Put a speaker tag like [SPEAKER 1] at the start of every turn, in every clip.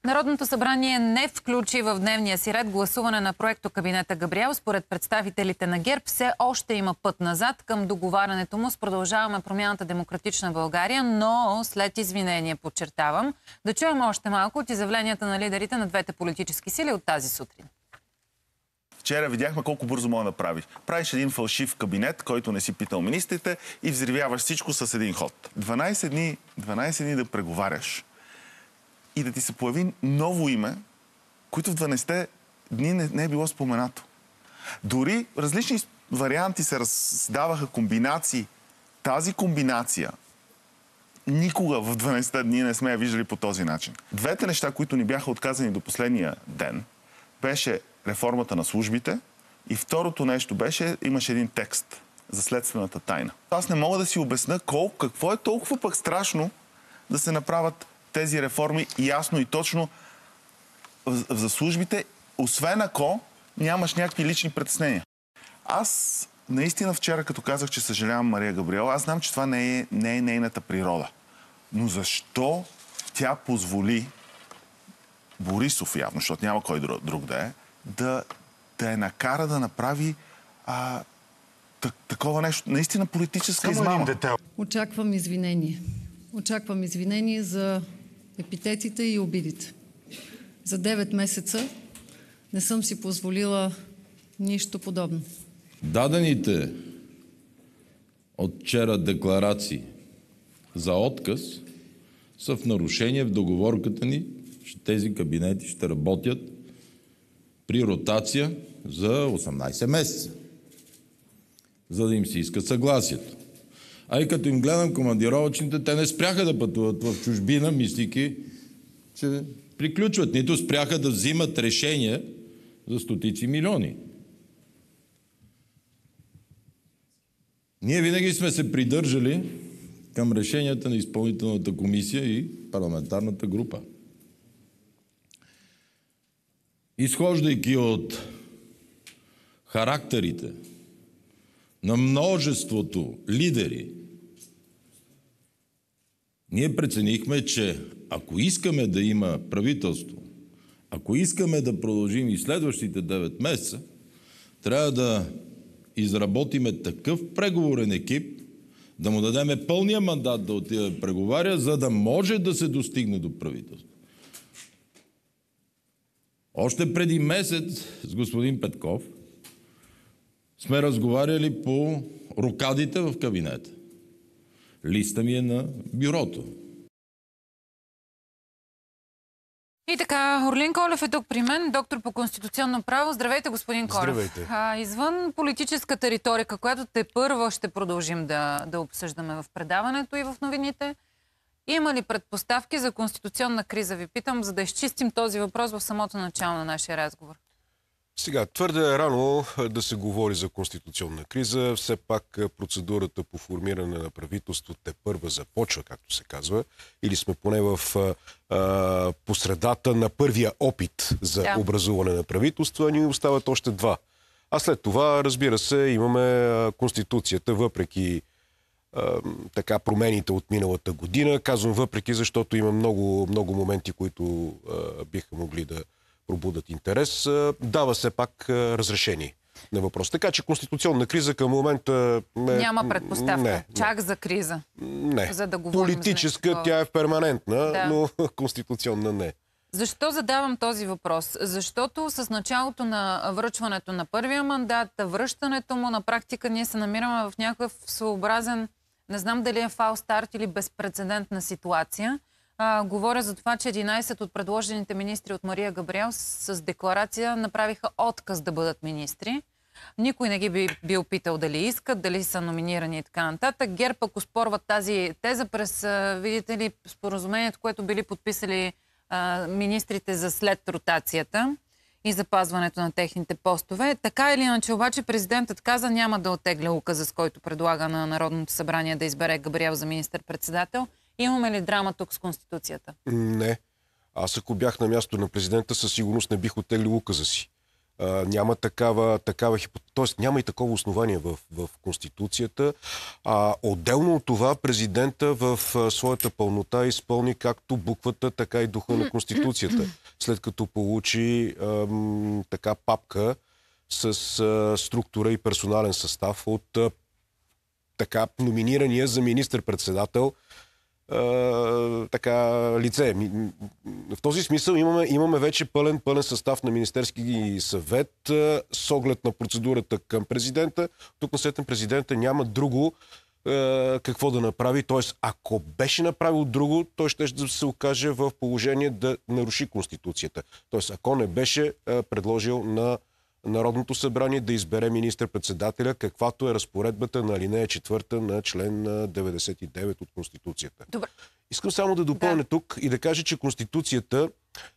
[SPEAKER 1] Народното събрание не включи в дневния си ред гласуване на проекто кабинета Габриел. Според представителите на ГЕРБ все още има път назад към договарянето му с Продължаваме промяната Демократична България, но след извинение, подчертавам. Да чуем още малко от изявленията на лидерите на двете политически сили от тази сутрин.
[SPEAKER 2] Вчера видяхме колко бързо може да прави. Правиш един фалшив кабинет, който не си питал министрите и взривяваш всичко с един ход. 12 дни да преговаряш и да ти се появи ново име, което в 12 дни не е било споменато. Дори различни варианти се раздаваха, комбинации. Тази комбинация никога в 12 дни не сме я виждали по този начин. Двете неща, които ни бяха отказани до последния ден, беше реформата на службите и второто нещо беше, имаше един текст за следствената тайна. Аз не мога да си обясня какво е толкова пък страшно да се направят тези реформи ясно и точно за службите, освен ако нямаш някакви лични притеснения. Аз наистина вчера, като казах, че съжалявам Мария Габриел, аз знам, че това не е нейната природа. Но защо тя позволи Борисов явно, защото няма кой друг да я накара да направи такова нещо, наистина политическа измама.
[SPEAKER 3] Очаквам извинение. Очаквам извинение за епитетите и обидите. За 9 месеца не съм си позволила нищо подобно.
[SPEAKER 4] Дадените от вчера декларации за отказ са в нарушение в договорката ни, че тези кабинети ще работят при ротация за 18 месеца, за да им се иска съгласието. А и като им гледам командировъчните, те не спряха да пътуват в чужбина, мислики, че приключват. Нито спряха да взимат решения за стотици милиони. Ние винаги сме се придържали към решенията на изпълнителната комисия и парламентарната група. Изхождайки от характерите на множеството лидери, ние преценихме, че ако искаме да има правителство, ако искаме да продължим и следващите 9 месеца, трябва да изработиме такъв преговорен екип, да му дадеме пълния мандат да отиде да преговаря, за да може да се достигне до правителство. Още преди месец с господин Петков сме разговаряли по рокадите в кабинета. Листа ми е на бюрото.
[SPEAKER 1] И така, Орлин Колев е тук при мен, доктор по конституционно право. Здравейте, господин Колев.
[SPEAKER 5] Здравейте.
[SPEAKER 1] Извън политическата риторика, която тепърва ще продължим да обсъждаме в предаването и в новините, има ли предпоставки за конституционна криза, ви питам, за да изчистим този въпрос в самото начало на нашия разговор?
[SPEAKER 5] Сега, твърде е рано да се говори за конституционна криза. Все пак процедурата по формиране на правителство тепърва започва, както се казва. Или сме поне в посредата на първия опит за образуване на правителство, а ни остават още 2. А след това, разбира се, имаме Конституцията, въпреки така промените от миналата година. Казвам въпреки, защото има много моменти, които биха могли да пробудат интерес. Дава се пак разрешение на въпрос. Така че конституционна криза към момента...
[SPEAKER 1] Няма предпоставка. Чак за криза.
[SPEAKER 5] Не.
[SPEAKER 1] За да говорим
[SPEAKER 5] политическа тя е перманентна, но конституционна не.
[SPEAKER 1] Защо задавам този въпрос? Защото с началото на връчването на първия мандат, връщането му на практика, ние се намираме в някакъв своеобразен, не знам дали е фал старт или безпрецедентна ситуация. Говоря за това, че 11 от предложените министри от Мария Габриел с декларация направиха отказ да бъдат министри. Никой не ги би бил питал дали искат, дали са номинирани и така нататък. ГЕРБ пък оспорват тази теза през, видите ли, споразумението, което били подписали министрите за след ротацията и запазването на техните постове. Така или иначе, обаче, президентът каза, няма да оттегля указа, с който предлага на Народното събрание да избере Габриел за министър-председател. Имаме ли драма тук с Конституцията?
[SPEAKER 5] Не. Аз ако бях на място на президента, със сигурност не бих оттеглил указа си. Няма тоест няма и такова основание в Конституцията. Отделно от това президента в своята пълнота изпълни както буквата, така и духа на Конституцията. След като получи така папка с структура и персонален състав от така номинирания за министър-председател лице. В този смисъл имаме вече пълен състав на Министерски съвет с оглед на процедурата към президента. Тук насетен президента няма друго какво да направи. Тоест, ако беше направил друго, той ще се окаже в положение да наруши Конституцията. Тоест, ако не беше предложил на Народното събрание да избере министър-председателя, каквато е разпоредбата на алинея 4 на член 99 от Конституцията.
[SPEAKER 1] Добре.
[SPEAKER 5] Искам само да допълня тук и да кажа, че Конституцията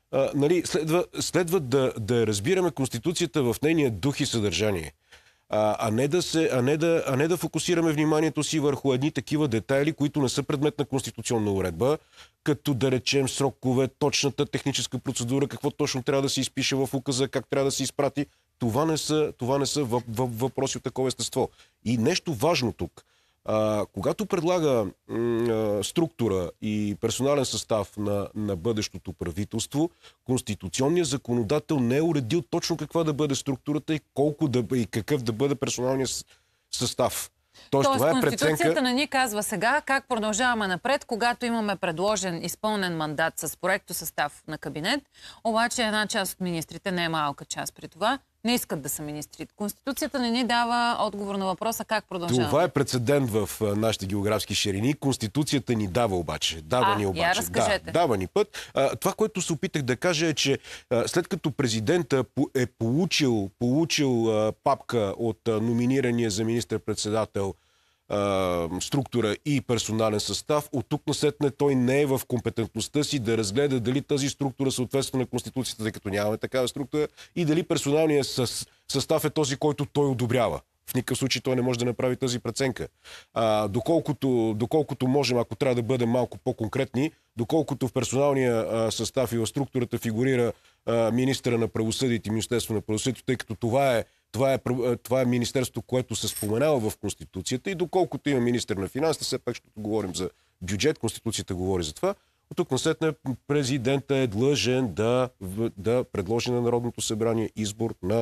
[SPEAKER 5] следва да разбираме Конституцията в нейния дух и съдържание. А не да фокусираме вниманието си върху едни такива детайли, които не са предмет на конституционна уредба, като да речем срокове, точната техническа процедура, какво точно трябва да се изпише в указа, как трябва да се изпрати. Това не са въпроси от такова естество. И нещо важно тук. Когато предлага структура и персонален състав на бъдещото правителство, конституционният законодател не е уредил точно каква да бъде структурата и какъв да бъде персоналният състав.
[SPEAKER 1] Тоест Конституцията не ни казва сега как продължаваме напред, когато имаме предложен изпълнен мандат с проекто състав на кабинет, обаче една част от министрите, не е малка част при това, не искат да са министри. Конституцията не ни дава отговор на въпроса как продължаваме.
[SPEAKER 5] Това е прецедент в нашите географски ширини. Конституцията ни дава обаче. Дава ни път. Това, което се опитах да кажа е, че след като президента е получил папка от номинирания за министър-председател структура и персонален състав, от тук насетне той не е в компетентността си да разгледа дали тази структура съответства на Конституцията, тъй като нямаме такава структура, и дали персоналният състав е този, който той одобрява. В никакъв случай той не може да направи тази преценка. Доколкото можем, ако трябва да бъдем малко по-конкретни, доколкото в персоналния състав и в структурата фигурира министъра на правосъдието и Министерство на правосъдието, тъй като това е министерство, което се споменава в Конституцията, и доколкото има министър на финансите, все пак ще говорим за бюджет, Конституцията говори за това. От тук насетне президента е длъжен да предложи на Народното събрание избор на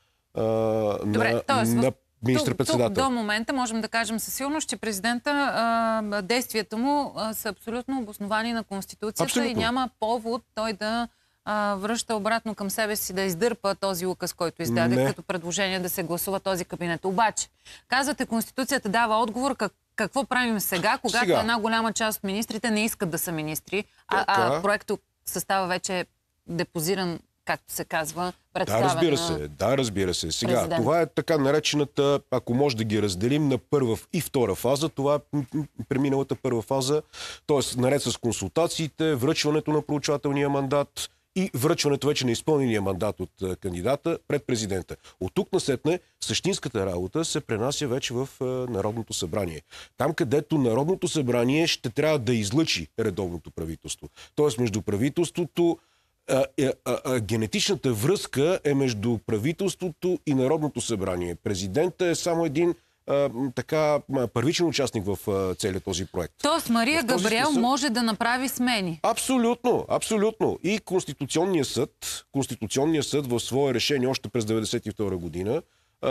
[SPEAKER 5] министър-председател.
[SPEAKER 1] До момента можем да кажем със сигурност, че президента, действията му са абсолютно обосновани на Конституцията. Абсолютно. И няма повод той да връща обратно към себе си, да издърпа този указ, който издаде като предложение да се гласува този кабинет. Обаче, казвате, Конституцията дава отговор какво правим сега, когато една голяма част от министрите не искат да са министри, проектът състава вече е депозиран, както се казва, представен.
[SPEAKER 5] Да, разбира се. Сега, президент. Това е така наречената, ако може да ги разделим на първа и втора фаза, това е преминалата първа фаза, т.е. наред с консултациите, връчването на проучвателния мандат и връчването вече на изпълнения мандат от кандидата пред президента. От тук насетне същинската работа се пренася вече в Народното събрание. Там, където Народното събрание ще трябва да излъчи редовното правителство. Тоест между правителството, генетичната връзка е между правителството и Народното събрание. Президентът е само един първичен участник в целият този проект.
[SPEAKER 1] Тоест Мария Габриел може да направи смени.
[SPEAKER 5] Абсолютно. И Конституционният съд в свое решение още през 1992 година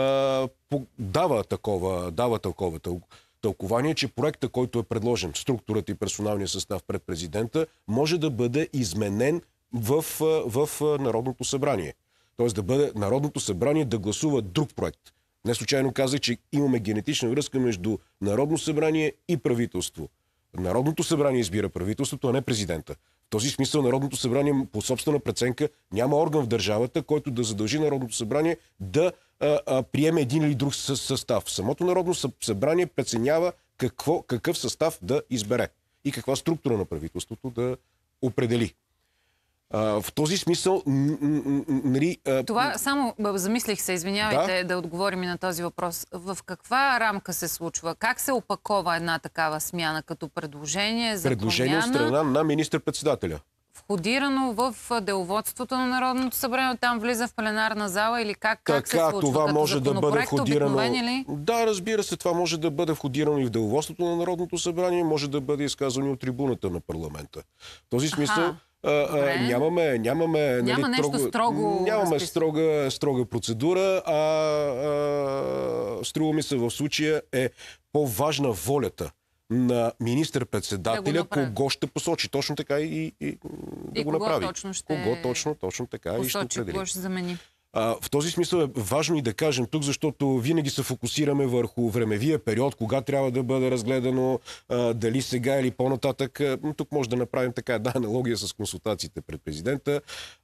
[SPEAKER 5] дава такова тълкование, че проекта, който е предложен, структурата и персоналния състав пред президента, може да бъде изменен в Народното събрание. Тоест да бъде Народното събрание да гласува друг проект. Не случайно казах, че имаме генетична връзка между Народно събрание и правителство. Народното събрание избира правителството, а не президента. В този смисъл Народното събрание по собствена преценка няма орган в държавата, който да задължи Народното събрание да приеме един или друг състав. Самото Народно събрание преценява какъв състав да избере и каква структура на правителството да определи. В този смисъл...
[SPEAKER 1] Това само замислих се, извинявайте, да отговорим и на този въпрос. В каква рамка се случва? Как се опакова една такава смяна? Като предложение за
[SPEAKER 5] предложение от страна на министър-председателя.
[SPEAKER 1] входирано в деловодството на Народното събрание, там влиза в пленарна зала или как се случва?
[SPEAKER 5] Това може да бъде входирано.
[SPEAKER 1] Ли?
[SPEAKER 5] Да, разбира се, това може да бъде входирано и в деловодството на Народното събрание, може да бъде изказано и от трибуната на парламента. В този смисъл нямаме
[SPEAKER 1] нещо строго.
[SPEAKER 5] Нямаме строга процедура, струва ми се в случая е по-важна волята на министър-председателя, кого ще посочи. Точно така и да го направи. Кого точно така
[SPEAKER 1] посочи,
[SPEAKER 5] и ще определи.
[SPEAKER 1] Кого ще замени.
[SPEAKER 5] В този смисъл е важно и да кажем тук, защото винаги се фокусираме върху времевия период, кога трябва да бъде разгледано, дали сега или по-нататък. Тук може да направим така една аналогия с консултациите пред президента.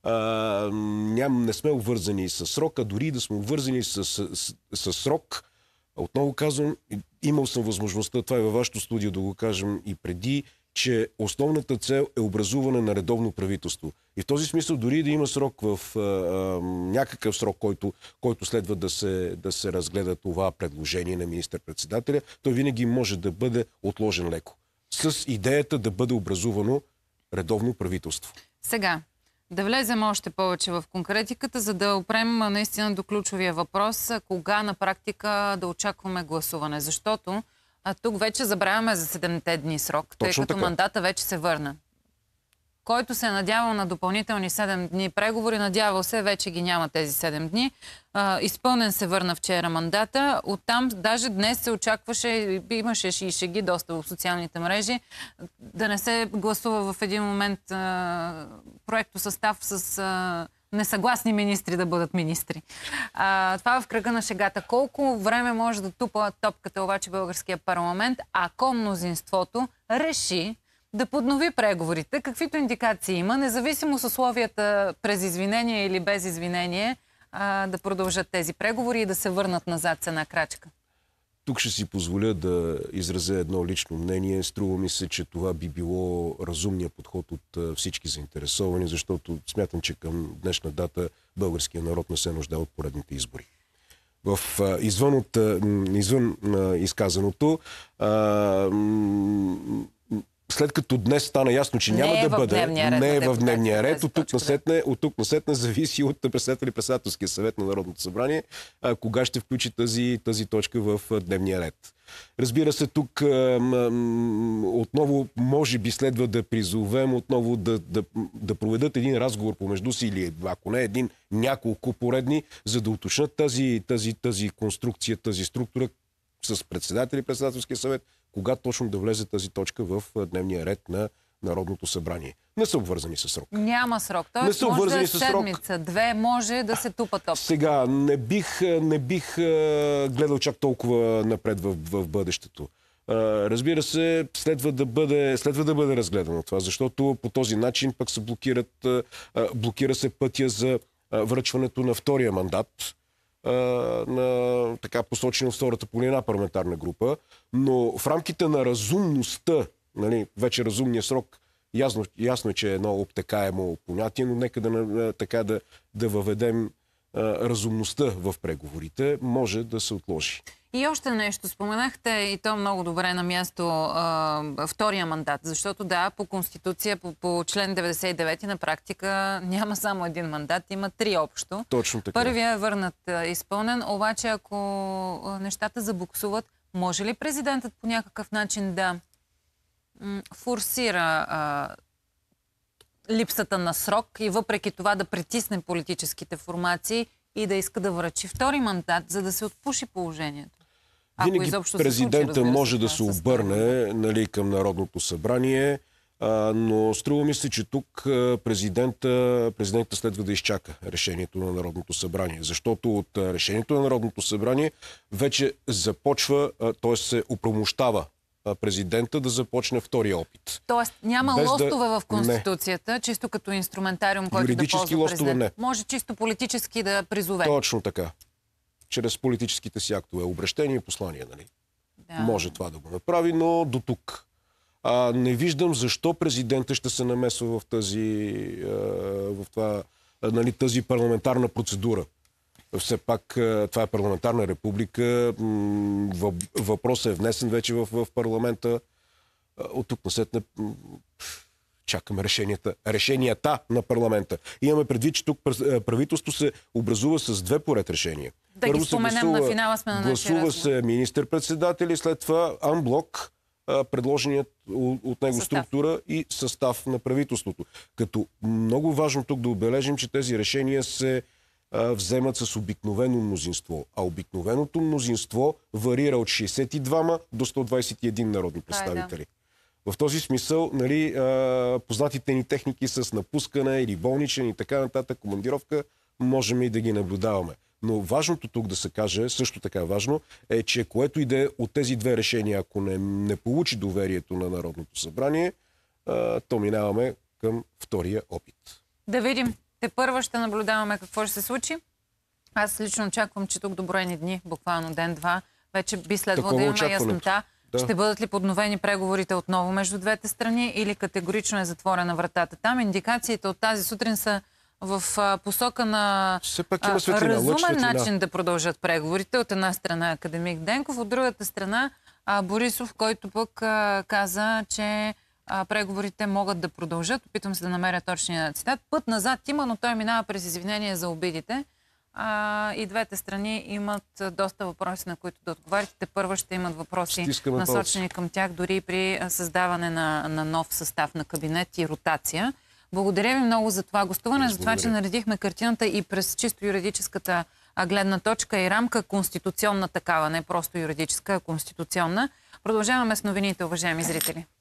[SPEAKER 5] Не сме обвързани с срока, дори да сме обвързани с срок. Отново казвам, имал съм възможността, това е във вашето студио да го кажем и преди, че основната цел е образуване на редовно правителство. И в този смисъл, дори да има срок някакъв срок, който следва да се разгледа това предложение на министър-председателя, той винаги може да бъде отложен леко. С идеята да бъде образувано редовно правителство.
[SPEAKER 1] Сега, да влезем още повече в конкретиката, за да опрем наистина до ключовия въпрос, кога на практика да очакваме гласуване. Защото тук вече забравяме за 7-те дни срок, тъй като мандата вече се върна. Който се е надявал на допълнителни 7 дни преговори, надявал се, вече ги няма тези 7 дни. Изпълнен се върна вчера мандата. Оттам даже днес се очакваше, имаше и шеги доста в социалните мрежи, да не се гласува в един момент проектосъстав с несъгласни министри да бъдат министри. Това в кръга на шегата. Колко време може да тупа топката обаче българския парламент, ако мнозинството реши да поднови преговорите, каквито индикации има, независимо с условията през извинение или без извинение, да продължат тези преговори и да се върнат назад с една крачка?
[SPEAKER 5] Тук ще си позволя да изразя едно лично мнение. Струва ми се, че това би било разумният подход от всички заинтересовани, защото смятам, че към днешна дата българският народ не се нуждае от поредните избори. Извън изказаното, след като днес стана ясно, че няма да бъде, не е в дневния ред, от тук насетне зависи от председателя и председателския съвет на Народното събрание, кога ще включи тази точка в дневния ред. Разбира се, тук отново може би следва да призовем отново да проведат един разговор помежду си или ако не един, няколко поредни, за да уточнят тази конструкция, тази структура с председателя и председателския съвет, кога точно да влезе тази точка в дневния ред на Народното събрание. Не са обвързани с срок.
[SPEAKER 1] Няма срок. Тоест може да е седмица, две, може да се тупа топ.
[SPEAKER 5] Сега, не бих гледал чак толкова напред в бъдещето. Разбира се, следва да бъде разгледано това, защото по този начин пък се блокира се пътя за връчването на втория мандат, на така посочено втората по една парламентарна група, но в рамките на разумността, нали, вече разумния срок, ясно е, че е едно обтекаемо понятие, но нека да въведем разумността в преговорите, може да се отложи.
[SPEAKER 1] И още нещо споменахте, и то много добре на място, втория мандат, защото да, по Конституция, по член 99 на практика няма само един мандат, има 3 общо.
[SPEAKER 5] Точно така.
[SPEAKER 1] Първия е върнат изпълнен, обаче ако нещата забуксуват, може ли президентът по някакъв начин да форсира липсата на срок и въпреки това да притисне политическите формации и да иска да връчи втори мандат, за да се отпуши положението?
[SPEAKER 5] Винаги президента може да се обърне към Народното събрание, но струва ми се, че тук президента следва да изчака решението на Народното събрание, защото от решението на Народното събрание вече започва, т.е. се оправомощава президента да започне втория опит.
[SPEAKER 1] Тоест няма лостове в Конституцията, чисто като инструментариум, който да ползва президент. Може чисто политически да призове.
[SPEAKER 5] Точно така. Чрез политическите си актове, обращения и послания, нали? Да. Може това да го направи, но до тук. Не виждам защо президента ще се намесва в тази парламентарна процедура. Все пак това е парламентарна република. Въпросът е внесен вече в парламента. От тук насетне чакаме решенията на парламента. Имаме предвид, че тук правителство се образува с 2 поред решения.
[SPEAKER 1] Да ги споменем, на финала сме на нашия
[SPEAKER 5] гласува се министър-председател и след това анблок предложеният от него структура и състав на правителството. Като много важно тук да отбележим, че тези решения се вземат с обикновено мнозинство. А обикновеното мнозинство варира от 62 до 121 народни представители. В този смисъл, нали, познатите ни техники с напускане или болничен и така нататък, командировка, можем и да ги наблюдаваме. Но важното тук да се каже, също така важно, е, че което и да е от тези 2 решения, ако не получи доверието на Народното събрание, то минаваме към втория опит.
[SPEAKER 1] Да видим. Тепърва ще наблюдаваме какво ще се случи. Аз лично очаквам, че тук до броени дни, буквално ден-два, вече би следвало да имаме яснота. Да. Ще бъдат ли подновени преговорите отново между двете страни или категорично е затворена вратата там? Индикациите от тази сутрин са в посока на разумен начин да продължат преговорите. От една страна академик Денков, от другата страна Борисов, който пък каза, че преговорите могат да продължат. Опитвам се да намеря точния цитат. Път назад има, но той минава през извинение за обидите. И двете страни имат доста въпроси, на които да отговарят. Тепърва ще имат въпроси насочени към тях, дори при създаване на нов състав на кабинет и ротация. Благодаря ви много за това гостуване, за това, че наредихме картината и през чисто юридическата гледна точка и рамка, конституционна такава, не просто юридическа, а конституционна. Продължаваме с новините, уважаеми зрители.